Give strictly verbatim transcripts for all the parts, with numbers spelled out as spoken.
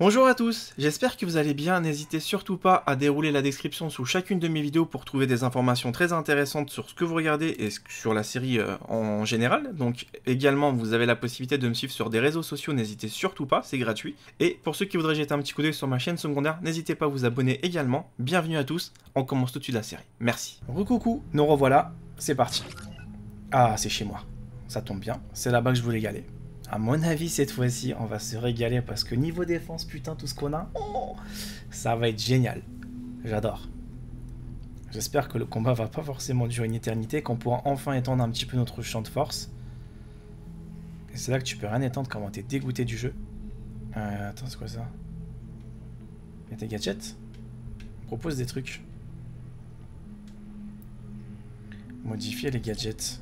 Bonjour à tous, j'espère que vous allez bien, n'hésitez surtout pas à dérouler la description sous chacune de mes vidéos pour trouver des informations très intéressantes sur ce que vous regardez et sur la série euh, en général. Donc également vous avez la possibilité de me suivre sur des réseaux sociaux, n'hésitez surtout pas, c'est gratuit. Et pour ceux qui voudraient jeter un petit coup d'œil sur ma chaîne secondaire, n'hésitez pas à vous abonner également. Bienvenue à tous, on commence tout de suite la série, merci. Recoucou, nous revoilà, c'est parti. Ah c'est chez moi, ça tombe bien, c'est là-bas que je voulais y aller. À mon avis, cette fois-ci, on va se régaler parce que niveau défense, putain, tout ce qu'on a, oh, ça va être génial. J'adore. J'espère que le combat va pas forcément durer une éternité, qu'on pourra enfin étendre un petit peu notre champ de force. Et c'est là que tu peux rien étendre, comment t'es dégoûté du jeu. Euh, attends, c'est quoi ça? Il y a tes gadgets? On propose des trucs. Modifier les gadgets.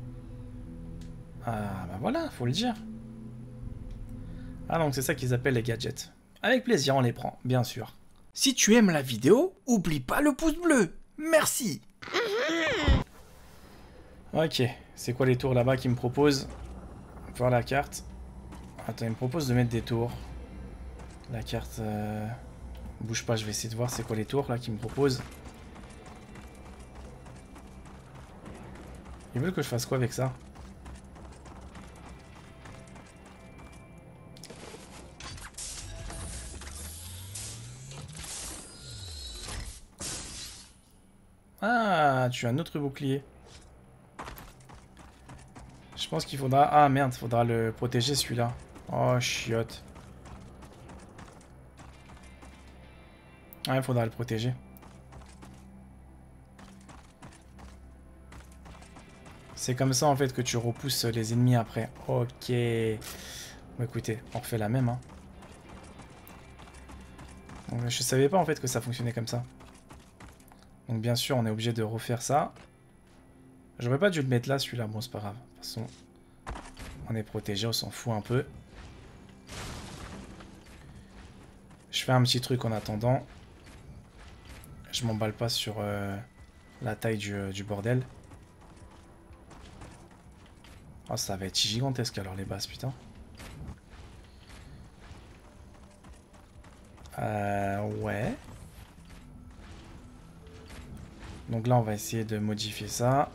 Ah, bah voilà, faut le dire. Ah donc c'est ça qu'ils appellent les gadgets. Avec plaisir, on les prend, bien sûr. Si tu aimes la vidéo, oublie pas le pouce bleu. Merci. Ok, c'est quoi les tours là-bas qu'ils me proposent? Voir la carte. Attends, ils me proposent de mettre des tours. La carte... Euh... Bouge pas, je vais essayer de voir c'est quoi les tours là qu'ils me proposent. Ils veulent que je fasse quoi avec ça? Ah, tu as un autre bouclier. Je pense qu'il faudra... Ah merde, il faudra le protéger celui-là. Oh, chiotte. Ah, il faudra le protéger. C'est comme ça en fait que tu repousses les ennemis après. Ok. Bon, écoutez, on refait la même. Hein. Donc, je savais pas en fait que ça fonctionnait comme ça. Donc bien sûr, on est obligé de refaire ça. J'aurais pas dû le mettre là, celui-là. Bon, c'est pas grave. De toute façon, on est protégé, on s'en fout un peu. Je fais un petit truc en attendant. Je m'emballe pas sur euh, la taille du, euh, du bordel. Oh, ça va être gigantesque alors les bases, putain. Euh, ouais. Donc là, on va essayer de modifier ça.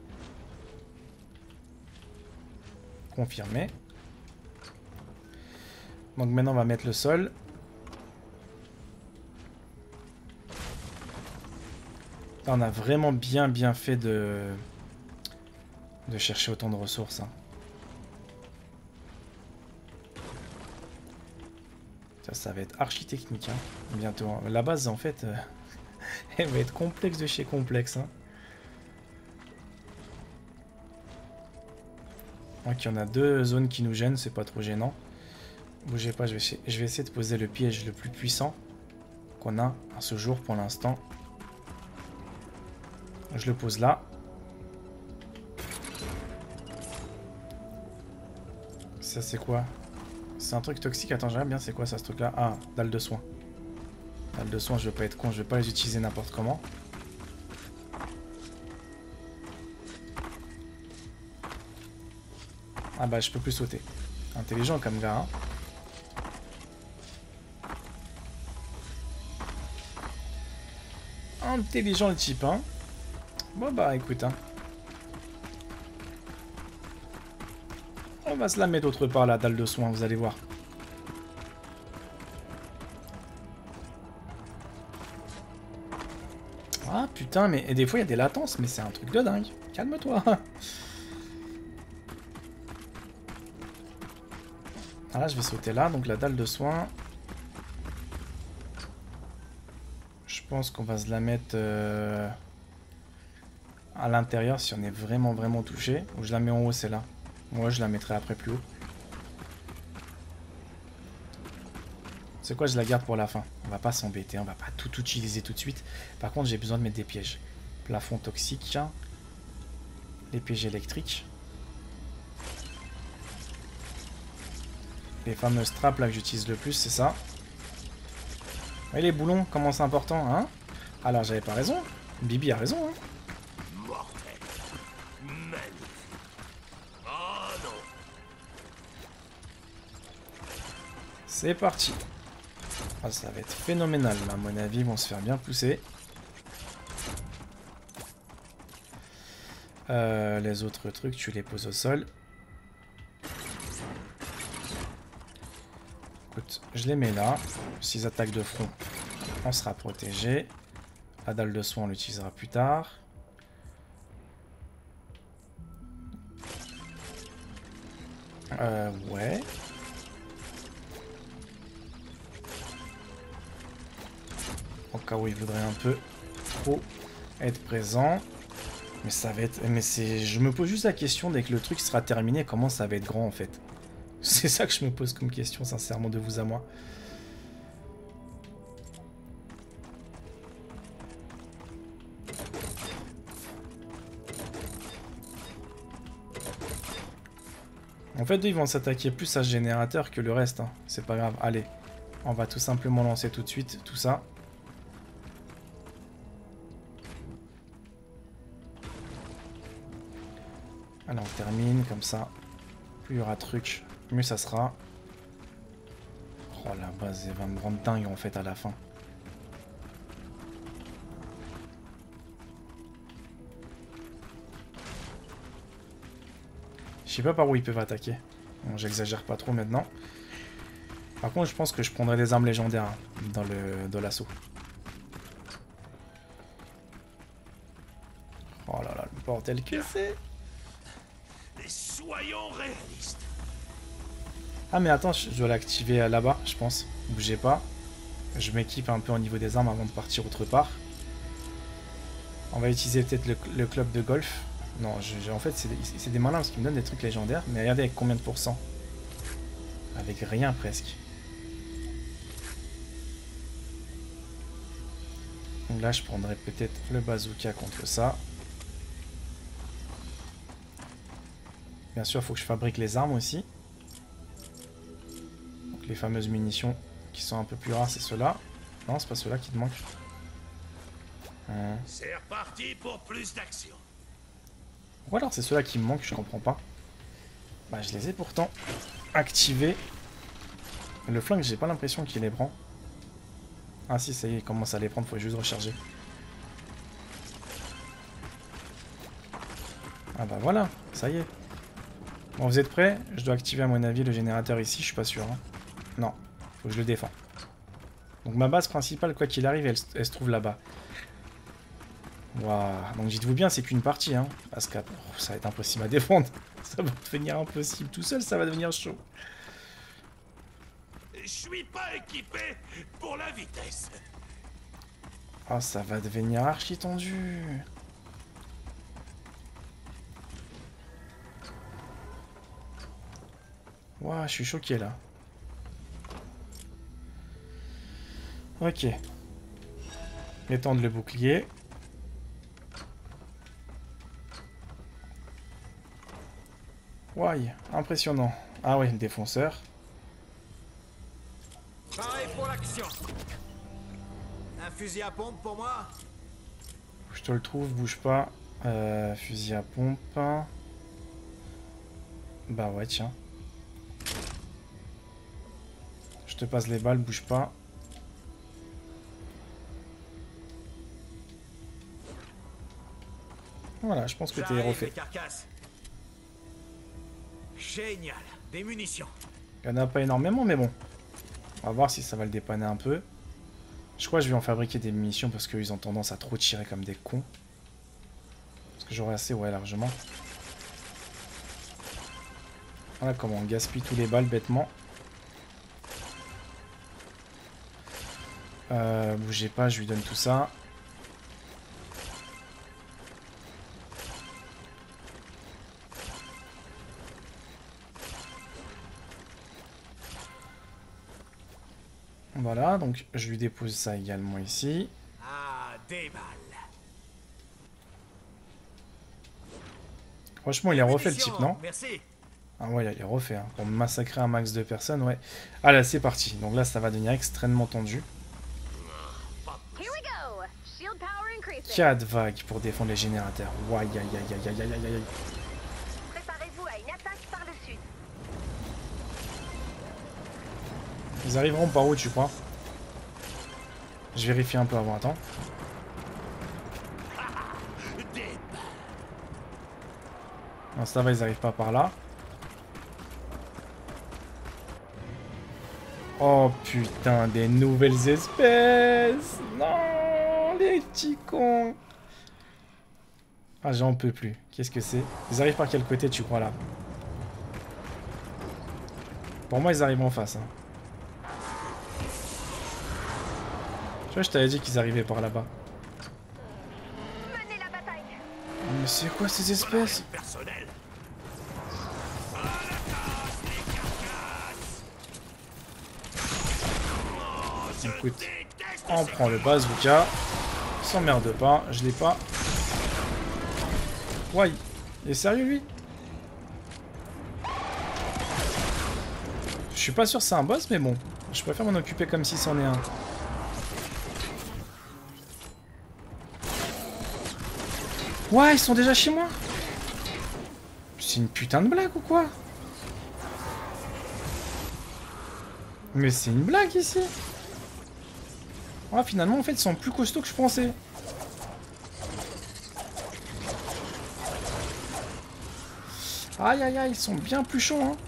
Confirmer. Donc maintenant, on va mettre le sol. Là, on a vraiment bien bien fait de, de chercher autant de ressources. Hein. Ça, ça va être archi technique. Hein. Bientôt. La base, en fait... Euh... Elle va être complexe de chez complexe. Hein. Donc il y en a deux zones qui nous gênent, c'est pas trop gênant. Bougez pas, je vais, essayer, je vais essayer de poser le piège le plus puissant qu'on a à ce jour pour l'instant. Je le pose là. Ça c'est quoi? C'est un truc toxique, attends, j'aime bien c'est quoi ça ce truc là? Ah, dalle de soin. Dalle de soin, je vais pas être con, je vais pas les utiliser n'importe comment. Ah bah je peux plus sauter. Intelligent comme gars. Hein. Intelligent le type, hein. Bon bah écoute, hein. On va se la mettre d'autre part la dalle de soin, vous allez voir. Ah putain, mais et des fois il y a des latences, mais c'est un truc de dingue. Calme-toi. Ah là, je vais sauter là, donc la dalle de soin. Je pense qu'on va se la mettre euh, à l'intérieur si on est vraiment vraiment touché. Ou je la mets en haut, c'est là. Moi, je la mettrai après plus haut. C'est quoi, je la garde pour la fin. On va pas s'embêter, on va pas tout utiliser tout de suite. Par contre, j'ai besoin de mettre des pièges. Plafond toxique. Les pièges électriques. Les fameuses trappes là que j'utilise le plus, c'est ça. Et les boulons, comment c'est important, hein? Alors, j'avais pas raison. Bibi a raison, hein. C'est parti. Ah, ça va être phénoménal, là, à mon avis, ils vont se faire bien pousser. Euh, les autres trucs, tu les poses au sol. Écoute, je les mets là. S'ils attaquent de front, on sera protégé. La dalle de soin, on l'utilisera plus tard. Euh, ouais. Au cas où il voudrait un peu trop être présent. Mais ça va être... Mais c'est... Je me pose juste la question, dès que le truc sera terminé, comment ça va être grand en fait. C'est ça que je me pose comme question, sincèrement, de vous à moi. En fait, ils vont s'attaquer plus à ce générateur que le reste. Hein. C'est pas grave. Allez, on va tout simplement lancer tout de suite tout ça. Allez, on termine comme ça. Plus il y aura de trucs, mieux ça sera. Oh, la base, elle va me rendre dingue en fait à la fin. Je sais pas par où ils peuvent attaquer. Bon, j'exagère pas trop maintenant. Par contre, je pense que je prendrai des armes légendaires hein, dans le dans l'assaut. Oh là là, le bordel que c'est. Soyons réalistes. Ah mais attends, je dois l'activer là-bas, je pense. Bougez pas. Je m'équipe un peu au niveau des armes avant de partir autre part. On va utiliser peut-être le, le club de golf. Non, je, je, en fait, c'est des, des malins parce qu'ils me donnent des trucs légendaires. Mais regardez avec combien de pourcents. Avec rien presque. Donc là, je prendrais peut-être le bazooka contre ça. Bien sûr, il faut que je fabrique les armes aussi. Donc les fameuses munitions qui sont un peu plus rares, c'est ceux-là. Non, c'est pas ceux-là qui te manquent. Hum. C'est reparti pour plus d'action. Ou alors c'est ceux-là qui me manquent, je comprends pas. Bah je les ai pourtant activés. Le flingue, j'ai pas l'impression qu'il les prend. Ah si, ça y est, il commence à les prendre, faut juste recharger. Ah bah voilà, ça y est. Bon, vous êtes prêts? Je dois activer à mon avis le générateur ici, je suis pas sûr. Hein. Non, faut que je le défends. Donc ma base principale, quoi qu'il arrive, elle, elle se trouve là-bas. Waouh, donc dites-vous bien, c'est qu'une partie, hein. Parce que oh, ça va être impossible à défendre. Ça va devenir impossible. Tout seul, ça va devenir chaud. Je suis pas équipé pour la vitesse. Oh, ça va devenir archi tendu. Waouh, je suis choqué là. Ok. Étendre le bouclier. Waouh, impressionnant. Ah ouais, le défonceur. Pareil pour l'action. Un fusil à pompe pour moi. Je te le trouve, bouge pas. Euh, fusil à pompe. Bah ouais, tiens. Je te passe les balles, bouge pas. Voilà, je pense que t'es refait. Génial, des munitions. Il n'y en a pas énormément, mais bon. On va voir si ça va le dépanner un peu. Je crois que je vais en fabriquer des munitions parce qu'ils ont tendance à trop tirer comme des cons. Parce que j'aurai assez, ouais, largement. Voilà comment on gaspille tous les balles bêtement. Euh, bougez pas, je lui donne tout ça. Voilà, donc je lui dépose ça également ici. Ah, des balles. Franchement, il est refait le type, non? Merci. Ah ouais, il est refait, hein, pour massacrer un max de personnes, ouais. Ah là, c'est parti. Donc là, ça va devenir extrêmement tendu. quatre vagues pour défendre les générateurs. Ouais, aïe, aïe, aïe, aïe, aïe, aïe, aïe. Préparez-vous à une attaque par le sud. Ils arriveront par où, tu crois? Je vérifie un peu avant, attends. Non, ça va, ils arrivent pas par là. Oh putain, des nouvelles espèces. Non, les petits cons. Ah, j'en peux plus. Qu'est-ce que c'est? Ils arrivent par quel côté, tu crois, là? Pour moi, ils arrivent en face. Hein. Tu vois, je t'avais dit qu'ils arrivaient par là-bas. Menez la bataille. Oh, mais c'est quoi ces espèces? Personnel. Écoute, on prend le bazooka. S'emmerde pas, je l'ai pas. Ouais, il est sérieux lui? Je suis pas sûr que c'est un boss, mais bon. Je préfère m'en occuper comme si c'en est un. Ouais, ils sont déjà chez moi. C'est une putain de blague ou quoi? Mais c'est une blague ici. Ah, finalement, en fait, ils sont plus costauds que je pensais. Aïe, aïe, aïe, ils sont bien plus chauds, hein.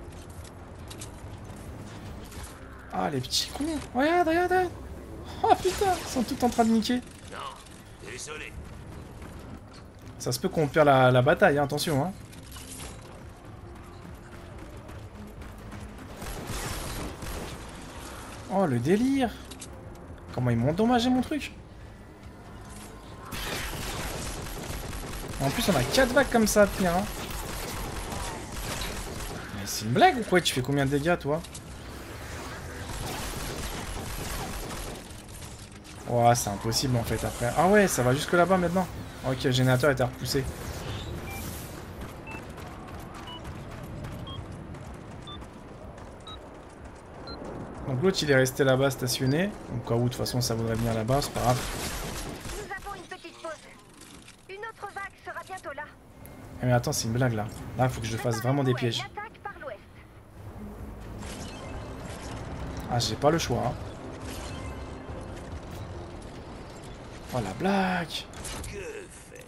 Ah, les petits cons. Regarde, regarde, regarde. Oh, putain, ils sont tous en train de niquer. Non, désolé. Ça se peut qu'on perd la, la bataille, hein, attention, hein. Oh, le délire. Comment ils m'ont endommagé mon truc. En plus, on a quatre vagues comme ça à tenir, hein. Mais c'est une blague ou quoi? Tu fais combien de dégâts, toi? Oh, c'est impossible, en fait, après. Ah ouais, ça va jusque là-bas, maintenant. Ok, le générateur a été repoussé. Donc l'autre, il est resté là-bas, stationné. Au cas où, de toute façon, ça voudrait venir là-bas, c'est pas grave. Nous avons une petite pause. Une autre vague sera bientôt là. Eh mais attends, c'est une blague, là. Là, il faut que je fasse vraiment des pièges. Préparez-vous à une attaque par l'ouest. Ah, j'ai pas le choix, hein. Oh, la blague. Que fait?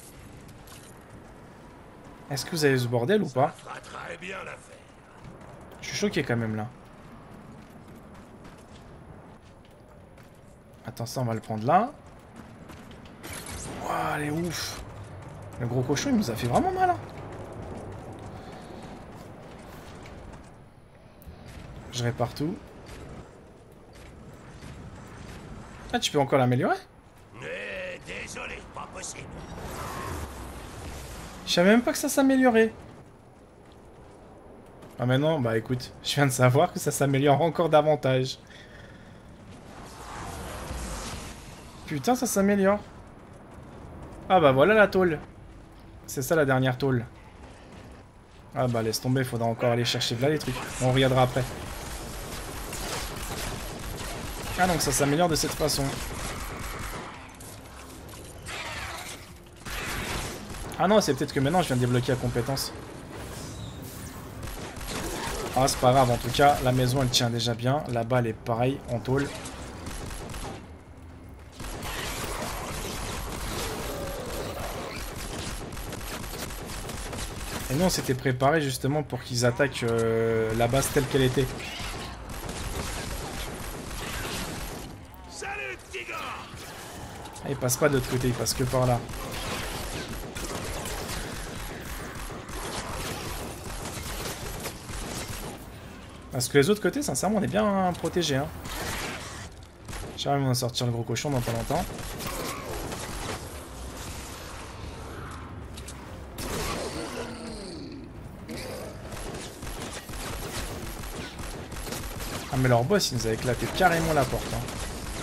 Est-ce que vous avez ce bordel ou pas? Fera très bien l'affaire. Je suis choqué quand même, là. Attends, ça, on va le prendre là. Ouah, elle est ouf. Le gros cochon, il nous a fait vraiment mal, hein. Je répare tout. Ah, tu peux encore l'améliorer? Mais désolé, pas possible. Je savais même pas que ça s'améliorait. Ah maintenant, bah écoute, je viens de savoir que ça s'améliore encore davantage. Putain, ça s'améliore. Ah bah voilà la tôle. C'est ça la dernière tôle. Ah bah laisse tomber, faudra encore aller chercher là les trucs. On regardera après. Ah donc ça s'améliore de cette façon. Ah non, c'est peut-être que maintenant je viens de débloquer la compétence. Ah c'est pas grave, en tout cas la maison elle tient déjà bien. Là-bas elle est pareil, en tôle. Et nous on s'était préparé justement pour qu'ils attaquent euh, la base telle qu'elle était. Salut, petit gars. Ah, il passe pas de l'autre côté, il passe que par là. Parce que les autres côtés, sincèrement, on est bien protégés. Hein. J'arrive à sortir le gros cochon dans pas longtemps. Ah mais leur boss, il nous a éclaté carrément la porte. Hein.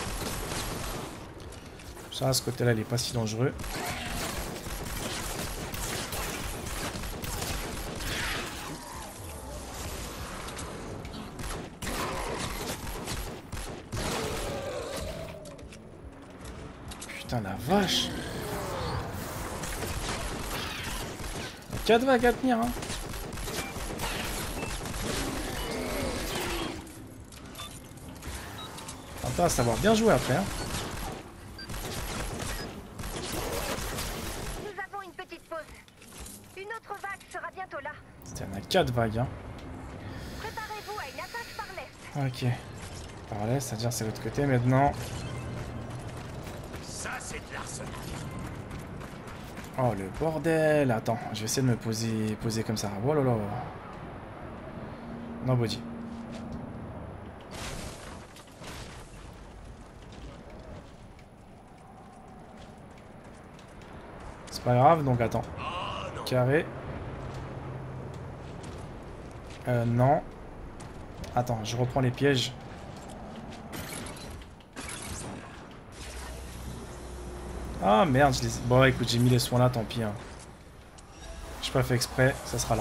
Ça, à ce côté-là, il est pas si dangereux. Putain, la vache. Il y a quatre vagues à tenir, hein. Attends, à savoir bien jouer après, hein. quatre vagues. Hein. Préparez-vous à une attaque par l'est. Ok. Par l'est, c'est-à-dire c'est l'autre côté maintenant. Ça, c'est de l'arsenal. Oh le bordel. Attends, je vais essayer de me poser, poser comme ça. Oh là là. Non body. C'est pas grave, donc attends. Carré. Euh, non. Attends, je reprends les pièges. Ah merde, je les... Bon écoute, j'ai mis les soins là, tant pis. Hein. J'ai pas fait exprès, ça sera là.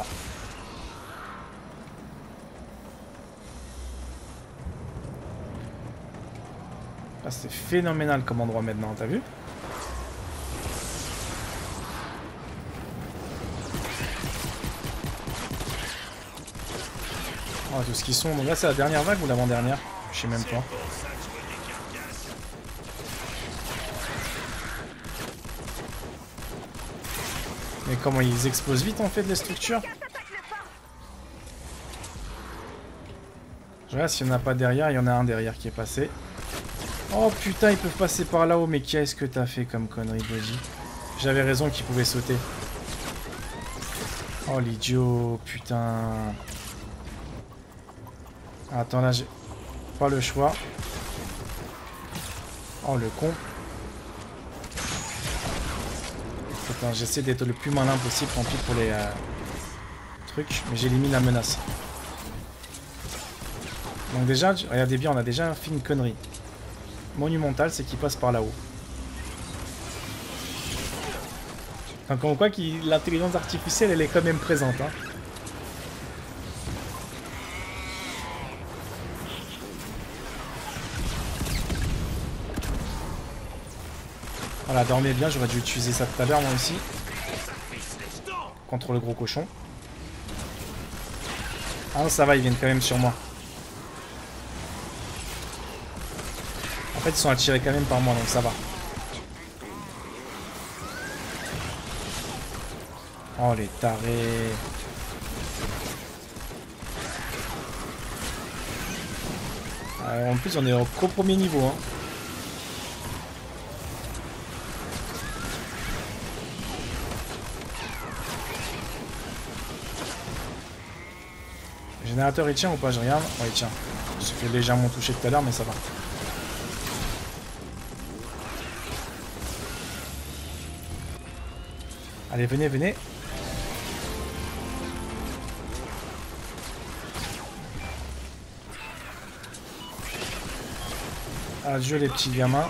Là c'est phénoménal comme endroit maintenant, t'as vu? Oh, tout ce qu'ils sont. Donc là c'est la dernière vague ou l'avant-dernière? Je sais même pas. Mais comment ils explosent vite en fait les structures? Je regarde s'il n'y en a pas derrière, il y en a un derrière qui est passé. Oh putain, ils peuvent passer par là-haut, mais qu'est-ce que t'as fait comme connerie, Body? J'avais raison qu'ils pouvaient sauter. Oh l'idiot, putain. Attends, là j'ai pas le choix. Oh le con. Putain, j'essaie d'être le plus malin possible, tant pis pour les euh, trucs, mais j'élimine la menace. Donc déjà, regardez bien, on a déjà fait une connerie monumentale, c'est qu'il passe par là-haut. Donc on voit que l'intelligence artificielle, elle est quand même présente. Hein. Voilà, dormez bien, j'aurais dû utiliser ça tout à l'heure moi aussi. Contre le gros cochon. Ah non, ça va, ils viennent quand même sur moi. En fait, ils sont attirés quand même par moi, donc ça va. Oh, les tarés. Euh, en plus, on est au premier niveau. Hein. Le générateur, il tient ou pas? Je regarde. Ouais, il tient. Je me suis fait légèrement toucher tout à l'heure, mais ça va. Allez, venez, venez. Adieu les petits gamins.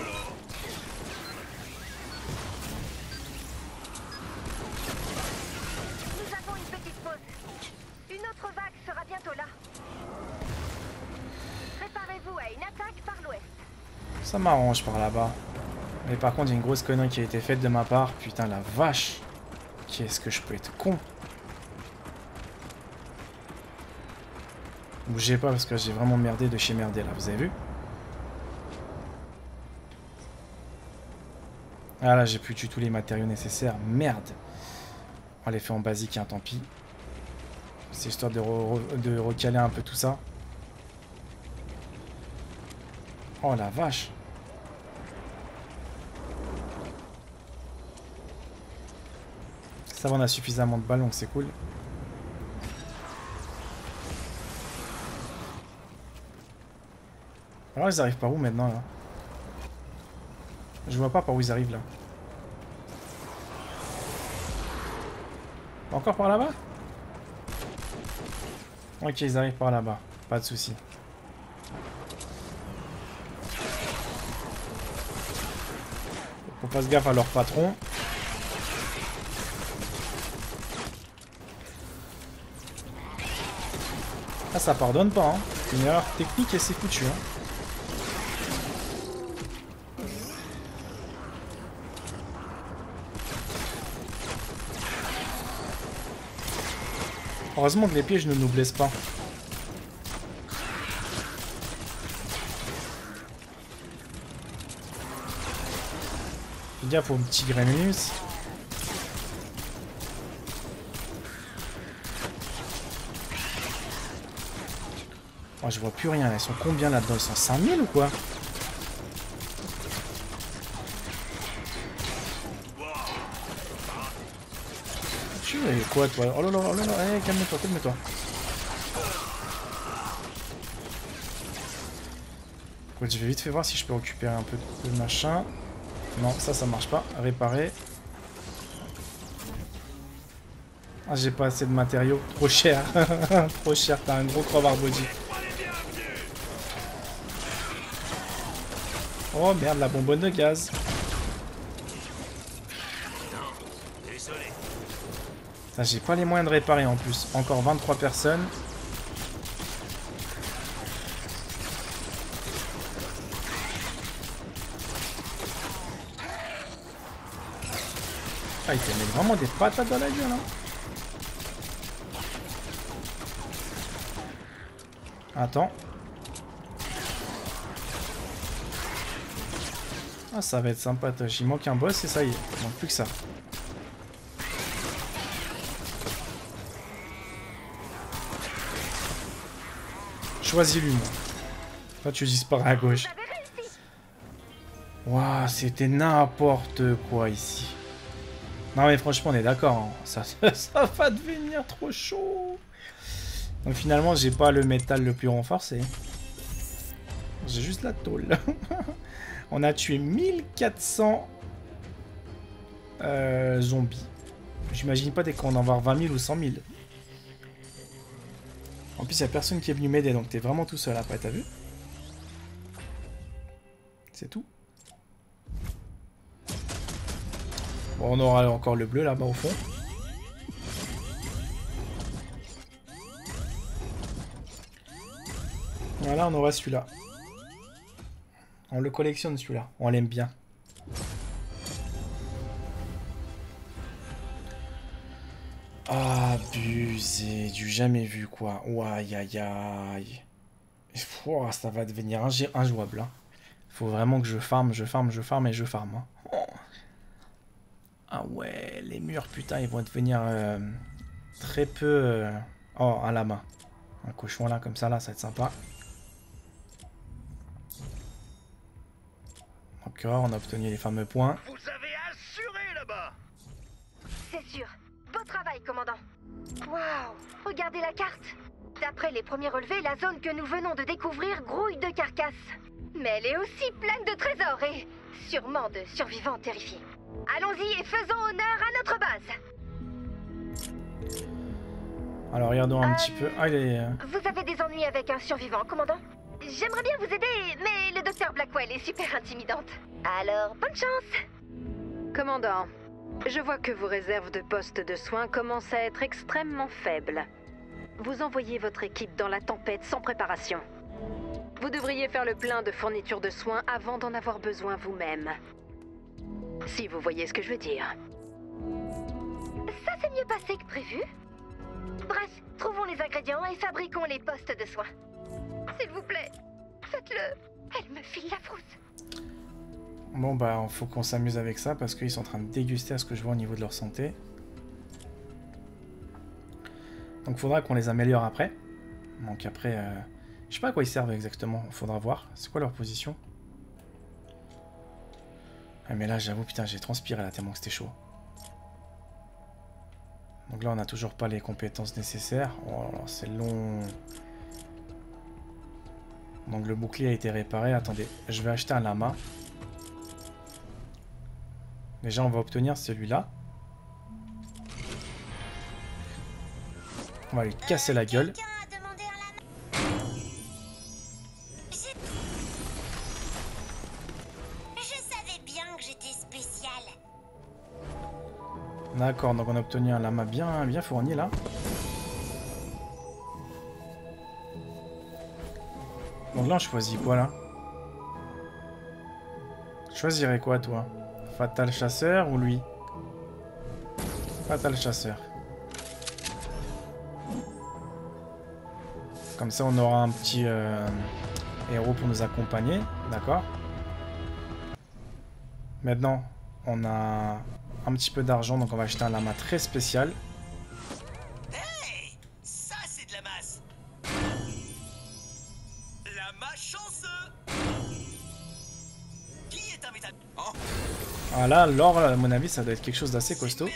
Nous avons une petite pause. Une autre vague sera bientôt là. Préparez-vous à une attaque par l'ouest. Ça m'arrange par là-bas. Mais par contre, il y a une grosse connerie qui a été faite de ma part. Putain, la vache. Qu'est-ce que je peux être con. Bougez pas parce que j'ai vraiment merdé de chez merdé là, vous avez vu? Ah là, j'ai plus du tout les matériaux nécessaires. Merde. On les fait en basique, hein, tant pis. C'est histoire de, re de recaler un peu tout ça. Oh la vache. Ça va, on a suffisamment de balles, donc c'est cool. Alors ils arrivent par où maintenant là? Je vois pas par où ils arrivent là. Encore par là-bas? Ok, ils arrivent par là-bas. Pas de soucis. Faut pas se gaffe à leur patron. Ah, ça pardonne pas, hein. Une erreur technique et c'est foutu, hein. Heureusement que les pièges ne nous blessent pas. Fais gaffe aux petits Gremlins. Oh, je vois plus rien. Elles sont combien là-dedans? Ils sont cinq mille ou quoi? Tu es quoi toi? Oh là là, oh là là, hey, calme-toi, calme-toi. Écoute, je vais vite fait voir si je peux récupérer un peu de machin. Non, ça, ça marche pas. Réparer. Ah, j'ai pas assez de matériaux. Trop cher. Trop cher, t'as un gros crevard body. Oh merde, la bonbonne de gaz. J'ai pas les moyens de réparer en plus. Encore vingt-trois personnes. Ah, il te met vraiment des patates dans la gueule, hein. Attends. Ah, ça va être sympatoche. Il manque un boss et ça y est. Il manque plus que ça. Choisis-lui, moi. Toi, tu disparais à gauche. Waouh, c'était n'importe quoi ici. Non, mais franchement, on est d'accord. Hein. Ça, ça, ça va devenir trop chaud. Donc, finalement, j'ai pas le métal le plus renforcé. J'ai juste la tôle. On a tué mille quatre cents euh, zombies. J'imagine pas dès qu'on en va avoir vingt mille ou cent mille. En plus, il n'y a personne qui est venu m'aider, donc t'es vraiment tout seul après, t'as vu? C'est tout. Bon, on aura encore le bleu là-bas au fond. Voilà, on aura celui-là. On le collectionne celui-là, on l'aime bien. Abusé, du jamais vu quoi. Ouaille aïe aïe. Oh, ça va devenir injouable. Hein. Faut vraiment que je farme, je farme, je farme et je farme. Hein. Oh. Ah ouais, les murs putain ils vont devenir euh, très peu... Euh... Oh, un lama. Un cochon là comme ça là, ça va être sympa. D'accord, on a obtenu les fameux points. Vous avez assuré là-bas. C'est sûr. Beau travail, commandant. Waouh, regardez la carte. D'après les premiers relevés, la zone que nous venons de découvrir grouille de carcasses. Mais elle est aussi pleine de trésors et sûrement de survivants terrifiés. Allons-y et faisons honneur à notre base. Alors regardons un euh, petit peu. Ah, il est... Vous avez des ennuis avec un survivant, commandant? J'aimerais bien vous aider, mais le docteur Blackwell est super intimidante. Alors, bonne chance. Commandant, je vois que vos réserves de postes de soins commencent à être extrêmement faibles. Vous envoyez votre équipe dans la tempête sans préparation. Vous devriez faire le plein de fournitures de soins avant d'en avoir besoin vous-même. Si vous voyez ce que je veux dire. Ça s'est mieux passé que prévu. Bref, trouvons les ingrédients et fabriquons les postes de soins. S'il vous plaît, faites-le. Elle me file la frousse. Bon bah, il faut qu'on s'amuse avec ça parce qu'ils sont en train de déguster à ce que je vois au niveau de leur santé. Donc il faudra qu'on les améliore après. Donc après, euh, je sais pas à quoi ils servent exactement, il faudra voir. C'est quoi leur position? Ah, mais là j'avoue, putain, j'ai transpiré là tellement que c'était chaud. Donc là on n'a toujours pas les compétences nécessaires. Oh, c'est long. Donc le bouclier a été réparé. Attendez, je vais acheter un lama. Déjà on va obtenir celui-là. On va lui casser la gueule. D'accord, donc on a obtenu un lama bien, bien fourni là. Donc là on choisit quoi là? Je choisirais quoi toi? Fatal chasseur ou lui? Fatal chasseur. Comme ça on aura un petit euh, héros pour nous accompagner, d'accord? Maintenant on a un petit peu d'argent, donc on va acheter un lama très spécial. Hey, ça c'est de la masse. Ah là, l'or, à mon avis, ça doit être quelque chose d'assez costaud.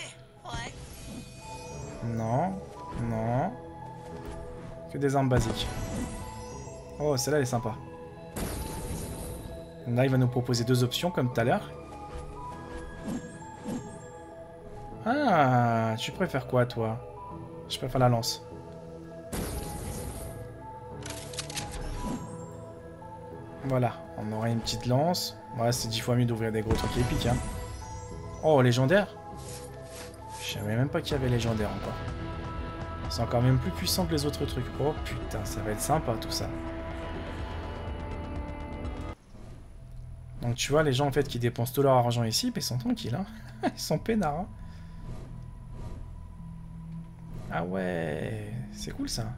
Non, non. Que des armes basiques. Oh, celle-là, elle est sympa. Là, il va nous proposer deux options, comme tout à l'heure. Ah, tu préfères quoi, toi? Je préfère la lance. Voilà, on aura une petite lance. Ouais, c'est dix fois mieux d'ouvrir des gros trucs épiques, hein. Oh, légendaire? Je savais même pas qu'il y avait légendaire encore. C'est encore même plus puissant que les autres trucs. Oh putain, ça va être sympa tout ça. Donc tu vois, les gens en fait qui dépensent tout leur argent ici, ils sont tranquilles, hein. Ils sont peinards, hein. Ah ouais, c'est cool ça.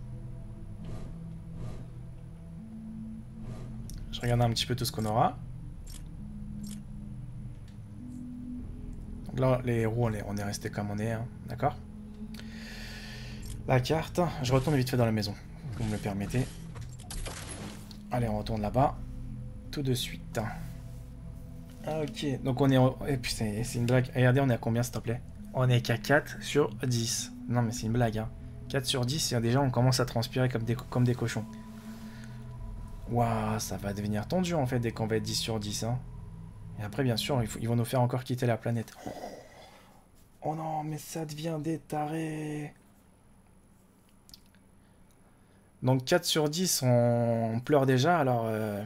Je regarde un petit peu tout ce qu'on aura. Donc là, les héros, on est, on est resté comme on est, hein. D'accord. La carte, je retourne vite fait dans la maison, vous me le permettez. Allez, on retourne là-bas. Tout de suite. Ah, ok, donc on est... En... Et puis c'est une blague. Regardez, on est à combien, s'il te plaît? On est qu'à quatre sur dix. Non, mais c'est une blague, hein. quatre sur dix, et déjà, on commence à transpirer comme des, comme des cochons. Waouh, ça va devenir tendu, en fait, dès qu'on va être dix sur dix, hein. Et après, bien sûr, il faut... ils vont nous faire encore quitter la planète. Oh, oh non, mais ça devient des tarés. Donc quatre sur dix, on pleure déjà, alors... Euh...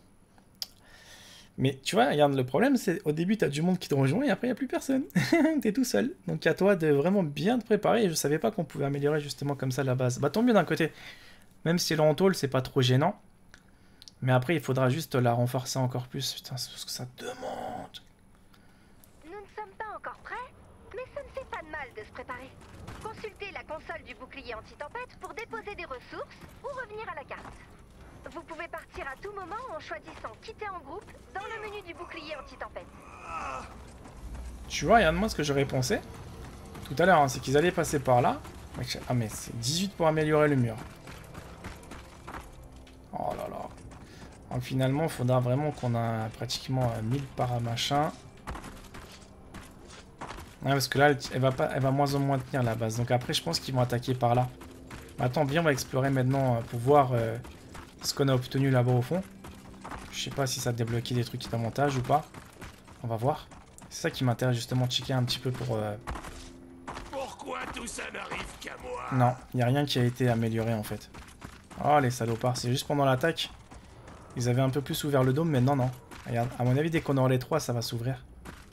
Mais tu vois, regarde, le problème, c'est au début, tu as du monde qui te rejoint, et après, il n'y a plus personne. Tu es tout seul. Donc à toi de vraiment bien te préparer, et je savais pas qu'on pouvait améliorer justement comme ça la base. Bah tant mieux d'un côté. Même si le en tôle, c'est pas trop gênant. Mais après, il faudra juste la renforcer encore plus. Putain, c'est ce que ça demande. Nous ne sommes pas encore prêts, mais ça ne fait pas de mal de se préparer. Consultez la console du bouclier anti-tempête pour déposer des ressources ou revenir à la carte. Vous pouvez partir à tout moment en choisissant quitter en groupe dans le menu du bouclier anti-tempête. Tu vois, regarde-moi ce que j'aurais pensé tout à l'heure, hein, c'est qu'ils allaient passer par là. Ah mais c'est dix-huit pour améliorer le mur. Oh là là. Donc finalement, il faudra vraiment qu'on a pratiquement mille par machin. Ouais, parce que là, elle va, pas, elle va moins en moins tenir la base. Donc après, je pense qu'ils vont attaquer par là. Attends, bien, on va explorer maintenant pour voir euh, ce qu'on a obtenu là-bas au fond. Je sais pas si ça a débloqué des trucs d'avantage ou pas. On va voir. C'est ça qui m'intéresse justement de checker un petit peu pour... Euh... Pourquoi tout ça n'arrive qu'à moi? Non, il n'y a rien qui a été amélioré en fait. Oh les salopards, c'est juste pendant l'attaque. Ils avaient un peu plus ouvert le dôme, mais non, non. Regarde, à mon avis, dès qu'on aura les trois, ça va s'ouvrir.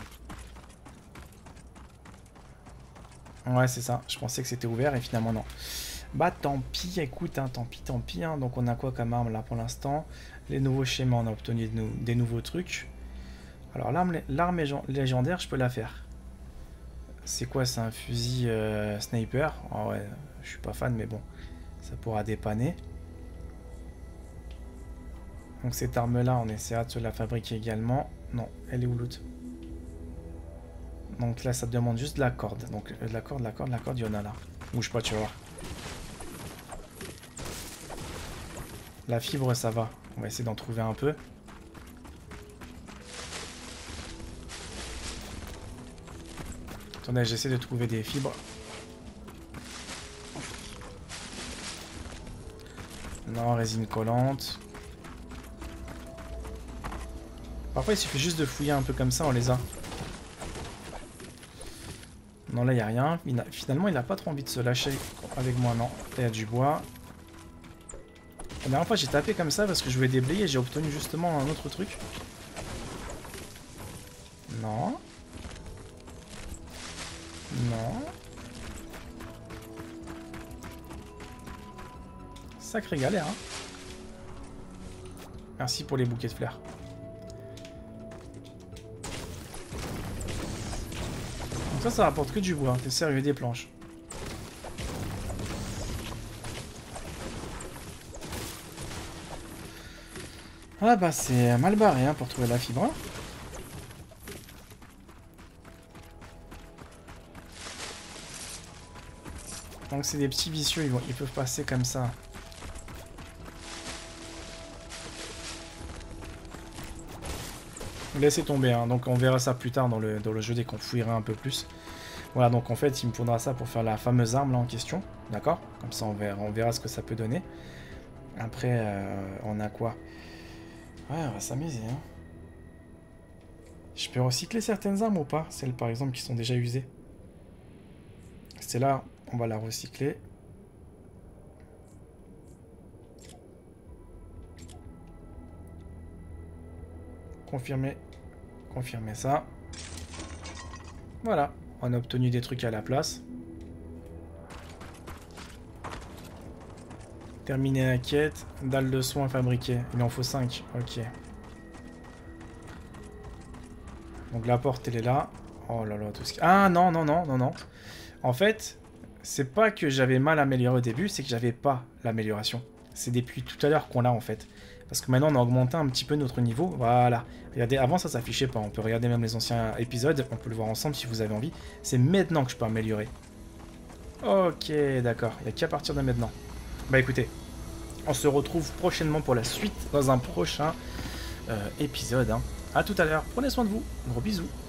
Ouais, c'est ça. Je pensais que c'était ouvert et finalement non. Bah tant pis, écoute, hein, tant pis, tant pis. Hein. Donc on a quoi comme arme là pour l'instant? Les nouveaux schémas, on a obtenu de nou des nouveaux trucs. Alors l'arme l'arme légendaire, je peux la faire. C'est quoi? C'est un fusil euh, sniper. Oh ouais, je suis pas fan, mais bon, ça pourra dépanner. Donc cette arme là, on essaiera de se la fabriquer également. Non, elle est où l'autre? Donc là, ça demande juste de la corde. Donc de la corde, la corde, la corde, il y en a là. Bouge pas, tu vas voir. La fibre, ça va. On va essayer d'en trouver un peu. Attendez, j'essaie de trouver des fibres. Non, résine collante. Parfois, il suffit juste de fouiller un peu comme ça, on les a. Non, là, il n'y a rien. Il a... Finalement, il n'a pas trop envie de se lâcher avec moi, non. Là, il y a du bois. La dernière fois, j'ai tapé comme ça parce que je voulais déblayer et j'ai obtenu justement un autre truc. Non. Non. Sacrée galère, hein. Merci pour les bouquets de fleurs. Donc ça, ça rapporte que du bois. T'es sérieux, des planches. Ah bah c'est mal barré hein, pour trouver la fibre. Donc c'est des petits vicieux, ils, vont, ils peuvent passer comme ça. Laissez tomber, hein. Donc on verra ça plus tard dans le, dans le jeu dès qu'on fouillera un peu plus. Voilà, donc en fait, il me faudra ça pour faire la fameuse arme là en question. D'accord? Comme ça, on verra, on verra ce que ça peut donner. Après, euh, on a quoi? Ouais, on va s'amuser, hein. Je peux recycler certaines armes ou pas? Celles, par exemple, qui sont déjà usées. C'est là, on va la recycler. Confirmer. Confirmer ça. Voilà. On a obtenu des trucs à la place. Terminer la quête. Dalle de soins fabriquée. Il en faut cinq. Ok. Donc la porte, elle est là. Oh là là, tout ce qui... Ah non, non, non, non, non. En fait, c'est pas que j'avais mal amélioré au début, c'est que j'avais pas l'amélioration. C'est depuis tout à l'heure qu'on l'a en fait. Parce que maintenant on a augmenté un petit peu notre niveau. Voilà. Regardez, avant ça s'affichait pas. On peut regarder même les anciens épisodes. On peut le voir ensemble si vous avez envie. C'est maintenant que je peux améliorer. Ok, d'accord. Il n'y a qu'à partir de maintenant. Bah écoutez, on se retrouve prochainement pour la suite dans un prochain euh, épisode. Hein. A tout à l'heure. Prenez soin de vous. Gros bisous.